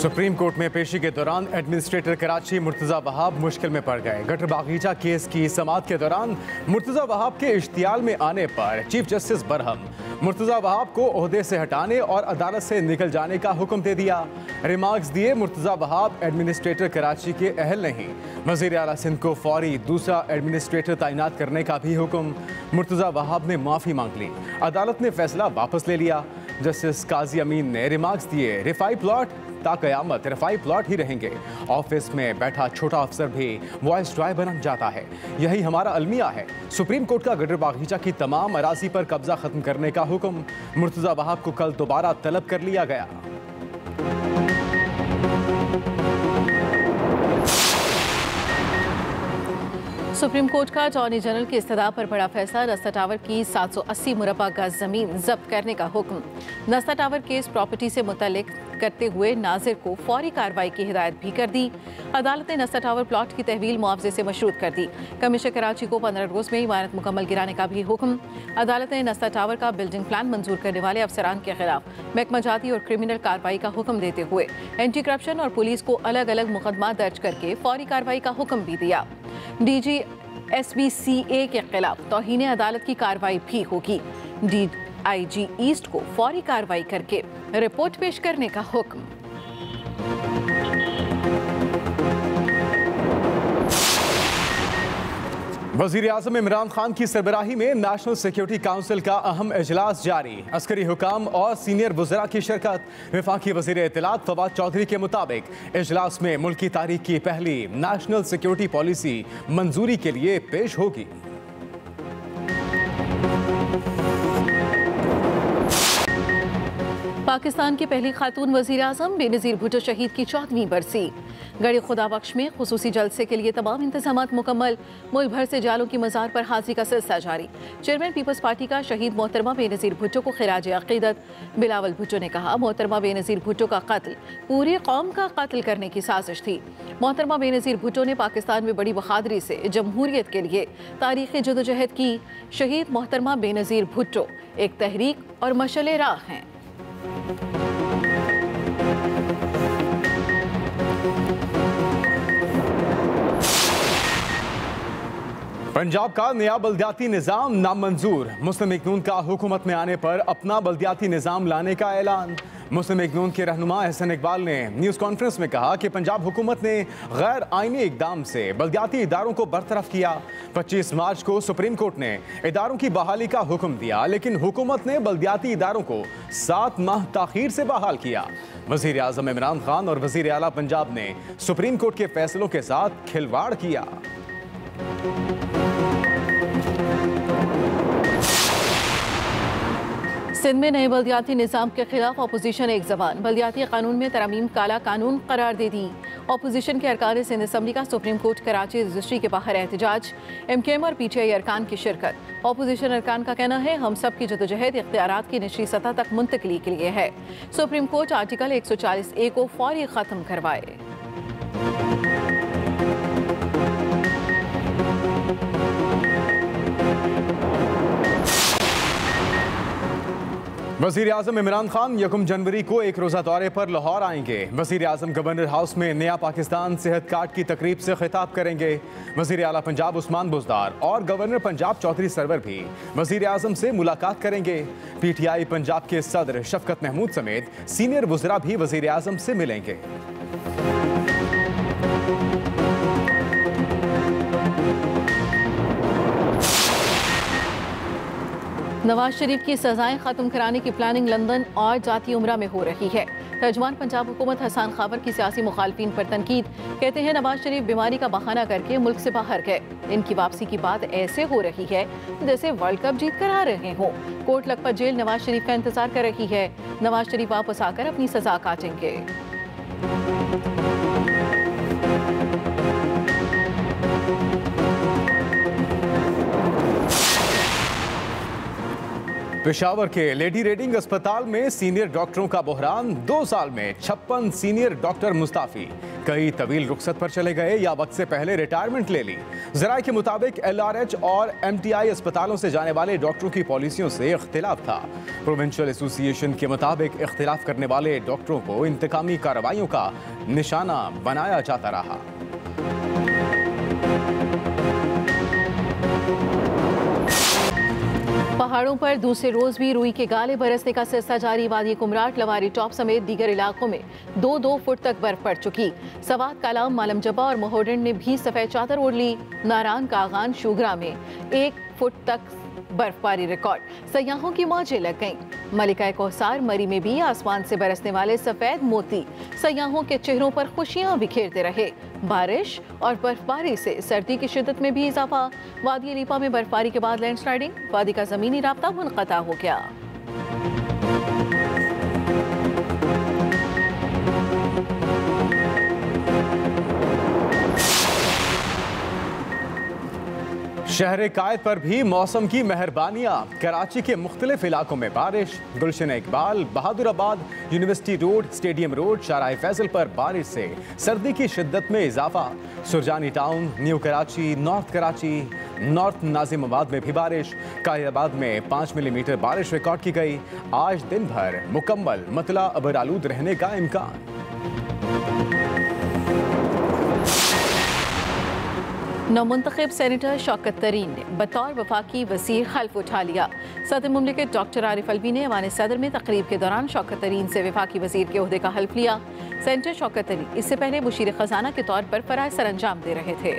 Supreme court में पेशी के दौरान एडमिनिस्ट्रेटर कराची मुर्तजा वहाब मुश्किल में पड़ गए। गटर बागीचा केस की समाअत के दौरान मुर्तजा वहाब के इश्तियाल में आने पर चीफ जस्टिस बरहम मुर्तजा वहाब को ओहदे से हटाने और अदालत से निकल जाने का हुक्म दे दिया। रिमार्क्स दिए मुर्तजा वहाब एडमिनिस्ट्रेटर कराची के अहल नहीं। वज़ीर आला सिंध को फौरी दूसरा एडमिनिस्ट्रेटर तैनात करने का भी हुक्म। मुर्तजा वहाब ने माफ़ी मांग ली। अदालत ने फैसला वापस ले लिया। जस्टिस काजी अमीन ने रिमार्क्स दिए रिफाई प्लॉट ताक़यामत रिफाई प्लॉट ही रहेंगे। ऑफिस में बैठा छोटा अफसर भी वॉइस ड्राई बन जाता है। यही हमारा अलमिया है। सुप्रीम कोर्ट का गटर बागीचा की तमाम अराजी पर कब्जा खत्म करने का हुक्म। मुर्तजा वहाब को कल दोबारा तलब कर लिया गया। सुप्रीम कोर्ट का अटॉर्नी जनरल की इस्तदा पर बड़ा फैसला। नस्ता टावर की 780 मुरब्बा गज जमीन जब्त करने का हुक्म। नस्ता टावर केस प्रॉपर्टी से मुतल्लिक करते हुए नाजिर को फौरी कार्रवाई की हिदायत भी कर दी। अदालत ने नस्ता टावर प्लॉट की तहवील मुआवजे से मशरूत कर दी। कमिश्नर कराची को 15 रोज में इमारत मुकम्मल गिराने का भी हुक्म। अदालत ने नस्ता टावर का बिल्डिंग प्लान मंजूर करने वाले अफसरान के खिलाफ महकमा जाती और क्रिमिनल कार्रवाई का हुक्म देते हुए एंटी करप्शन और पुलिस को अलग अलग मुकदमा दर्ज करके फौरी कार्रवाई का हुक्म भी दिया। DG SBCA के खिलाफ तौहीन अदालत की कार्रवाई भी होगी। DIG ईस्ट को फौरी कार्रवाई करके रिपोर्ट पेश करने का हुक्म। वज़ीर आज़म इमरान खान की सरबराही में नेशनल सिक्योरिटी काउंसिल का अहम इजलास जारी। अस्करी हुकाम और सीनियर वज़रा की शिरकत। वफाकी वज़ीर इत्तलात फवाद चौधरी के मुताबिक इजलास में मुल्क की तारीख की पहली नेशनल सिक्योरिटी पॉलिसी मंजूरी के लिए पेश होगी। पाकिस्तान की पहली खातून वज़ीर आज़म बेनज़ीर भुट्टो शहीद की 14वीं बरसी। गढ़ी खुदाबख्श में खुसूसी जलसे के लिए तमाम इंतजामात मुकम्मल। मुल्क भर से जालों की मज़ार पर हाजिरी का सिलसिला जारी। चेयरमैन पीपल्स पार्टी का शहीद मोहतरमा बेनज़ीर भुट्टो को खिराज अक़ीदत। बिलावल भुट्टो ने कहा मोहतरमा बेनज़ीर भुट्टो का कत्ल पूरी कौम का कत्ल करने की साजिश थी। मोहतरमा बेनज़ीर भुट्टो ने पाकिस्तान में बड़ी बहादुरी से जमहूरियत के लिए तारीख़ी जदोजहद की। शहीद मोहतरमा बेनज़ीर भुट्टो एक तहरीक और मशअल राह हैं। पंजाब का नया बल्दियाती निज़ाम नामंजूर। मुस्लिम लीग नून का हुकूमत में आने पर अपना बल्दियाती निज़ाम लाने का ऐलान। मुस्लिम लीग नून के रहनुमा अहसन इकबाल ने न्यूज़ कॉन्फ्रेंस में कहा कि पंजाब हुकूमत ने गैर आईनी इकदाम से बल्दियाती इदारों को बरतरफ किया। 25 मार्च को सुप्रीम कोर्ट ने इदारों की बहाली का हुक्म दिया, लेकिन हुकूमत ने बल्दियाती इदारों को 7 माह ताखीर से बहाल किया। वज़ीर आज़म इमरान खान और वज़ीर आला पंजाब ने सुप्रीम कोर्ट के फैसलों के साथ खिलवाड़ किया। सिंध में नए बल्दियाती निज़ाम के खिलाफ अपोजिशन एक ज़बान। बल्दियाती कानून में तरमीम काला कानून करार दे दी। अपोजिशन के अरकान सिंध असम्बली का सुप्रीम कोर्ट कराची रजिस्ट्री के बाहर एहतजाज। MKM और PTI अरकान की शिरकत। अपोजिशन अरकान का कहना है हम सब की जदोजहद इख्तियारात की निचली सतह तक मुंतकली के लिए है। सुप्रीम कोर्ट आर्टिकल 140A को फौरी ख़त्म करवाए। वज़ीर आज़म इमरान खान 1 जनवरी को एक रोज़ा दौरे पर लाहौर आएंगे। वज़ीर आज़म गवर्नर हाउस में नया पाकिस्तान सेहत कार्ड की तकरीब से खिताब करेंगे। वज़ीर आला पंजाब उस्मान बुज़दार और गवर्नर पंजाब चौधरी सरवर भी वज़ीर आज़म से मुलाकात करेंगे। PTI पंजाब के सदर शफकत महमूद समेत सीनियर वज़रा भी वज़ीर आज़म से मिलेंगे। नवाज शरीफ की सजाएं खत्म कराने की प्लानिंग लंदन और जाती उमरा में हो रही है। तर्जुमान पंजाब हुकूमत हसन खावर की सियासी मुखालफिन पर तनकीद। कहते हैं नवाज शरीफ बीमारी का बहाना करके मुल्क से बाहर गए। इनकी वापसी की बात ऐसे हो रही है जैसे वर्ल्ड कप जीत कर आ रहे हों। कोट लखपत जेल नवाज शरीफ का इंतजार कर रही है। नवाज शरीफ वापस आकर अपनी सजा काटेंगे। पेशावर के लेडी रेडिंग अस्पताल में सीनियर डॉक्टरों का बहरान। 2 साल में 56 सीनियर डॉक्टर मुस्ताफी। कई तवील रुखसत पर चले गए या वक्त से पहले रिटायरमेंट ले ली। जराये के मुताबिक LRH और MTI अस्पतालों से जाने वाले डॉक्टरों की पॉलिसियों से इख्तिलाफ था। प्रोविंशियल एसोसिएशन के मुताबिक इख्तिलाफ करने वाले डॉक्टरों को इंतकामी कार्रवाइयों का निशाना बनाया जाता रहा। पहाड़ों पर दूसरे रोज भी रुई के गाले बरसने का सिलसिला जारी। वादी कुमराट, लवारी टॉप समेत दीगर इलाकों में 2-2 फुट तक बर्फ पड़ चुकी। सवात, कालाम, मालम जबा और मोहर्रन ने भी सफेद चादर ओढ़ ली। नारान, कागान, शुगरा में 1 फुट तक बर्फबारी रिकॉर्ड। सयाहों की मौजें लग गईं। मलिका कौसार, मरी में भी आसमान से बरसने वाले सफेद मोती सयाहों के चेहरों पर खुशियां बिखेरते रहे। बारिश और बर्फबारी से सर्दी की शिद्दत में भी इजाफा। वादी अलीपा में बर्फबारी के बाद लैंडस्लाइडिंग, वादी का जमीनी राब्ता मुनक़ता हो गया। शहर कायद पर भी मौसम की मेहरबानियां। कराची के मुख्तलिफ इलाकों में बारिश। Gulshan Iqbal, Bahadurabad, university road, stadium road, Shahrah Faisal पर बारिश से सर्दी की शिद्दत में इजाफा। Surjani town, new Karachi, north Karachi, north Nazimabad में भी बारिश। कायदाबाद में 5 मिलीमीटर बारिश रिकॉर्ड की गई। आज दिन भर मुकम्मल मतला अबरालूद रहने का इम्कान। नौमुंतखब सेनेटर शौकत तरीन ने बतौर वफाकी वज़ीर हल्फ उठा लिया। सदर मुमलिकत डॉक्टर आरिफ अलवी ने ऐवान सदर में तकरीब के दौरान शौकत तरीन से वफाकी वज़ीर के ओहदे का हल्फ लिया। सेनेटर शौकत तरीन इससे पहले मुशीर खजाना के तौर पर फराइज़ सर अंजाम दे रहे थे।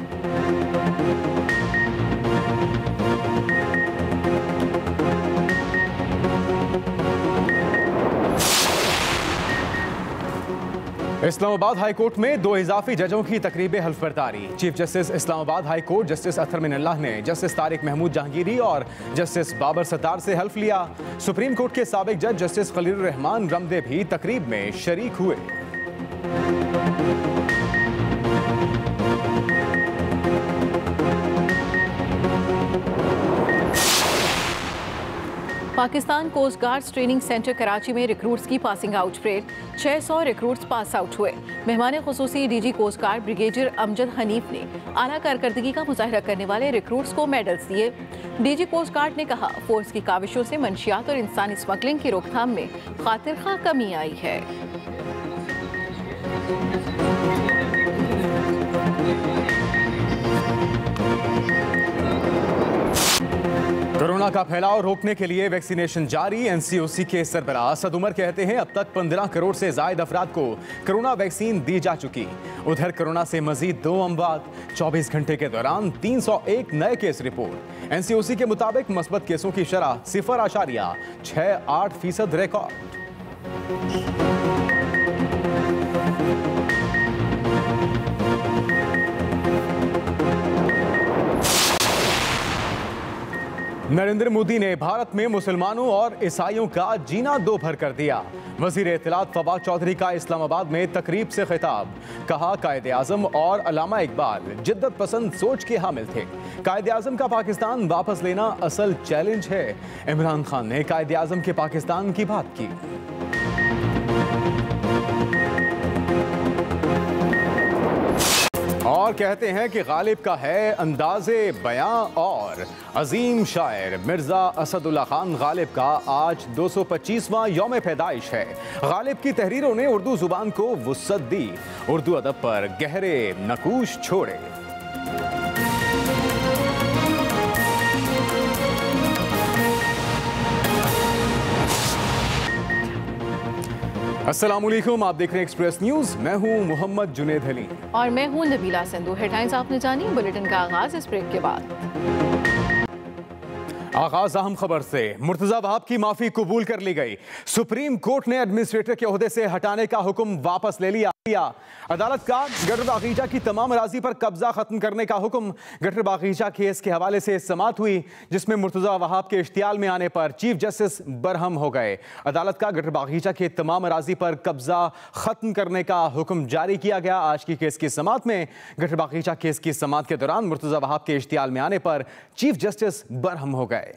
इस्लामाबाद हाई कोर्ट में 2 इजाफी जजों की तकरीब हल्फ बर्दारी। Chief Justice Islamabad High Court Justice Athar Minallah ने जस्टिस तारिक महमूद जहांगीरी और जस्टिस बाबर सत्तार से हल्फ लिया। सुप्रीम कोर्ट के साबिक जज जस्टिस खलील रहमान रमदे भी तकरीब में शरीक हुए। Pakistan Coast Guard training centre Karachi में रिक्रूट्स की passing out parade. 600 recruits pass out हुए। मेहमान खुसूसी DG Coast Guard brigadier Amjad Hanif ने आला कारकर्दगी का मुजाहरा करने वाले रिक्रूट्स को मेडल्स दिए। DG कोस्ट गार्ड ने कहा, फोर्स की काविशों से मंशियात और इंसानी स्मगलिंग की रोकथाम में खातिर खा कमी आई है। कोरोना का फैलाव रोकने के लिए वैक्सीनेशन जारी। NCOC के सरबराह असद उमर कहते हैं अब तक 15 करोड़ से जायद अफराद को कोरोना वैक्सीन दी जा चुकी। उधर कोरोना से मजीद 2 अमवात। 24 घंटे के दौरान 301 नए केस रिपोर्ट। NCOC के मुताबिक मस्बत केसों की शरह 0.68% रिकॉर्ड। नरेंद्र मोदी ने भारत में मुसलमानों और ईसाइयों का जीना दो भर कर दिया। वजीर इत्तलात फवाद चौधरी का इस्लामाबाद में तकरीब से खिताब। कहा, कायदे आजम और अल्लामा इकबाल जिद्दत पसंद सोच के हामिल थे। कायदे आजम का पाकिस्तान वापस लेना असल चैलेंज है। इमरान खान ने कायदे आजम के पाकिस्तान की बात की। और कहते हैं कि गालिब का है अंदाज़े बयां और अजीम शायर मिर्ज़ा असदुल्ला खान गालिब का आज 225वां यौम पैदाइश है। गालिब की तहरीरों ने उर्दू जुबान को वुस्अत दी, उर्दू अदब पर गहरे नकूश छोड़े। अस्सलामुअलैकुम, आप देख रहे हैं एक्सप्रेस न्यूज। मैं हूं मोहम्मद जुनेद अली और मैं हूं नबीला संधू। हेडलाइंस आपने जानी, बुलेटिन का आगाज इस ब्रेक के बाद। आगाज अहम खबर से। मुर्तजा वहाब की माफी कबूल कर ली गई। सुप्रीम कोर्ट ने एडमिनिस्ट्रेटर के ओहदे से हटाने का हुक्म वापस ले लिया। अदालत का गटर बागीचा की तमाम अराजी पर कब्जा खत्म करने का हुक्म। गटर बागीचा केस के हवाले से समाअत हुई, जिसमें मुर्तजा वहाब के इश्तियाल में आने पर चीफ जस्टिस बरहम हो गए। अदालत का गटर बागीचा के तमाम अराजी पर कब्जा खत्म करने का हुक्म जारी किया गया। आज की केस की समाअत में गटर बागीचा केस की समाअत के दौरान मुर्तजा वहाब के इश्तियाल में आने पर चीफ जस्टिस बरहम हो गए।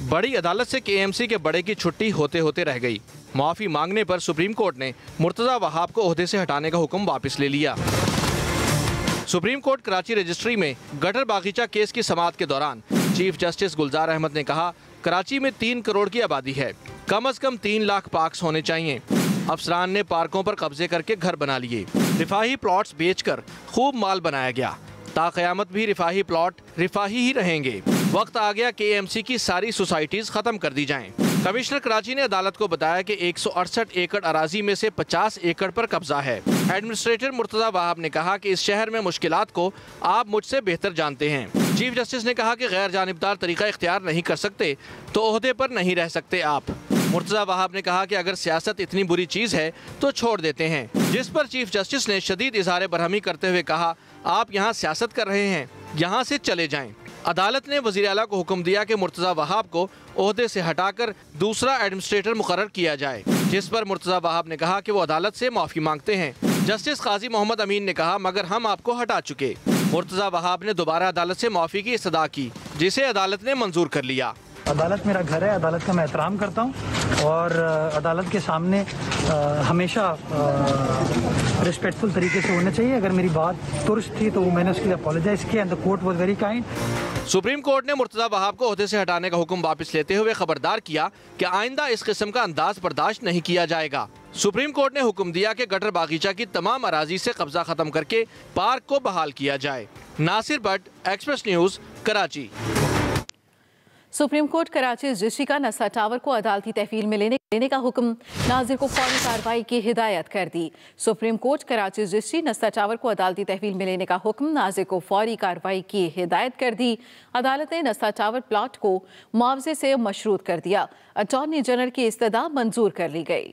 बड़ी अदालत से केएमसी के बड़े की छुट्टी होते होते रह गई। माफी मांगने पर सुप्रीम कोर्ट ने मुर्तजा वहाब को ओहदे से हटाने का हुक्म वापस ले लिया। सुप्रीम कोर्ट कराची रजिस्ट्री में गटर बागीचा केस की समाअत के दौरान चीफ जस्टिस गुलजार अहमद ने कहा, कराची में 3 करोड़ की आबादी है, कम से कम 3 लाख पार्क्स होने चाहिए। अफसरान ने पार्कों पर कब्जे करके घर बना लिए, रिफाही प्लॉट्स बेचकर खूब माल बनाया गया। ताक़यामत भी रिफाही प्लॉट रिफाही ही रहेंगे। वक्त आ गया केएमसी की सारी सोसाइटीज खत्म कर दी जाएं। कमिश्नर कराची ने अदालत को बताया कि 168 एकड़ अराजी में से 50 एकड़ पर कब्जा है। एडमिनिस्ट्रेटर मुर्तजा वहाब ने कहा कि इस शहर में मुश्किलात को आप मुझसे बेहतर जानते हैं। चीफ जस्टिस ने कहा कि गैर जानिबदार तरीका इख्तियार नहीं कर सकते तो ओहदे पर नहीं रह सकते आप। मुर्तजा वहाब ने कहा कि अगर सियासत इतनी बुरी चीज़ है तो छोड़ देते हैं, जिस पर चीफ जस्टिस ने शदीद इज़हार बरहमी करते हुए कहा, आप यहाँ सियासत कर रहे हैं, यहाँ से चले जाएं। अदालत ने वज़ीर आला को हुक्म दिया कि मुर्तजा वहाब को ओहदे से हटाकर दूसरा एडमिनिस्ट्रेटर मुकर्रर किया जाए, जिस पर मुर्तजा वहाब ने कहा कि वो अदालत से माफ़ी मांगते हैं। जस्टिस काजी मोहम्मद अमीन ने कहा, मगर हम आपको हटा चुके। मुर्तजा वहाब ने दोबारा अदालत से माफ़ी की इस्तदा की, जिसे अदालत ने मंजूर कर लिया। अदालत मेरा घर है, अदालत का मैं एहतराम करता हूँ और अदालत के सामने हमेशा रिस्पेक्टफुल तरीके से होना चाहिए। अगर मेरी बात दुरुस्त थी तो मैंने उसके लिए अपोलोजाइज किया and the court was very kind. Supreme Court ने मुर्तजा वहाब को ओहदे से हटाने का हुक्म वापस लेते हुए खबरदार किया कि आइंदा इस किस्म का अंदाज बर्दाश्त नहीं किया जाएगा। सुप्रीम कोर्ट ने हुक्म दिया कि गटर बागीचा की तमाम अराजी से कब्जा खत्म करके पार्क को बहाल किया जाए। Nasir Bhatt, Express News, Karachi. Supreme Court Karachi registry का नस्ला टावर को अदालती तहवील में लेने का हुक्म, नाजिर को फौरी कार्रवाई की हिदायत कर दी। Supreme Court Karachi registry Nasla tower को अदालती तहवील में लेने का हुक्म, नाजिर को फौरी कार्रवाई की हिदायत कर दी। अदालत ने नस्ला टावर प्लाट को मुआवजे से मशरूत कर दिया। अटॉर्नी जनरल की इस्तदा मंजूर कर ली गई।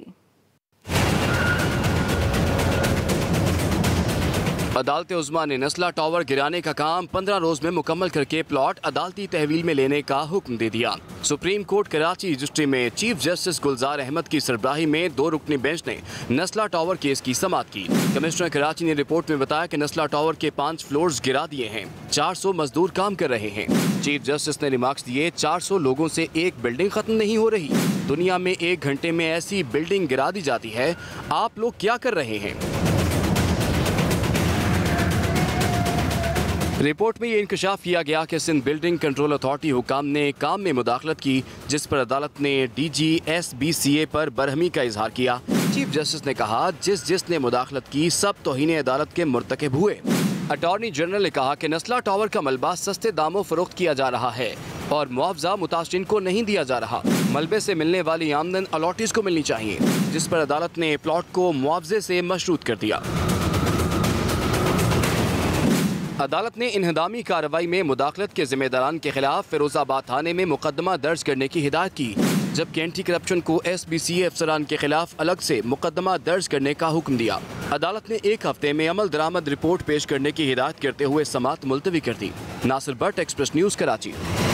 अदालत उज़्मा ने नस्ला टावर गिराने का काम 15 रोज में मुकम्मल करके प्लॉट अदालती तहवील में लेने का हुक्म दे दिया। सुप्रीम कोर्ट कराची रजिस्ट्री में चीफ जस्टिस गुलजार अहमद की सरबराही में 2 रुकनी बेंच ने नस्ला टावर केस की समाअत की। कमिश्नर कराची ने रिपोर्ट में बताया कि नस्ला टावर के 5 फ्लोर्स गिरा दिए हैं, 400 मजदूर काम कर रहे हैं। चीफ जस्टिस ने रिमार्क्स दिए, 400 लोगों से एक बिल्डिंग खत्म नहीं हो रही। दुनिया में 1 घंटे में ऐसी बिल्डिंग गिरा दी जाती है, आप लोग क्या कर रहे हैं? रिपोर्ट में ये इंकशाफ किया गया कि सिंध बिल्डिंग कंट्रोल अथॉरिटी हुकाम ने काम में मुदाखलत की, जिस पर अदालत ने DG SBCA पर बरहमी का इजहार किया। चीफ जस्टिस ने कहा, जिसने मुदाखलत की सब तौहीन अदालत के मुर्तकिब हुए। अटॉर्नी जनरल ने कहा कि नस्ला टावर का मलबा सस्ते दामों फरोख्त किया जा रहा है और मुआवजा मुतासरीन को नहीं दिया जा रहा। मलबे से मिलने वाली आमदन अलॉटीज को मिलनी चाहिए, जिस पर अदालत ने प्लॉट को मुआवजे से मशरूत कर दिया। अदालत ने इन्हदामी कार्रवाई में मुदाखलत के जिम्मेदारान के खिलाफ फिरोजाबाद थाने में मुकदमा दर्ज करने की हिदायत की, जबकि एंटी करप्शन को SBCA अफसरान के खिलाफ अलग से मुकदमा दर्ज करने का हुक्म दिया। अदालत ने 1 हफ्ते में अमल दरामद रिपोर्ट पेश करने की हिदायत करते हुए समाअत मुलतवी कर दी। Nasir Bhatt, Express News, Karachi.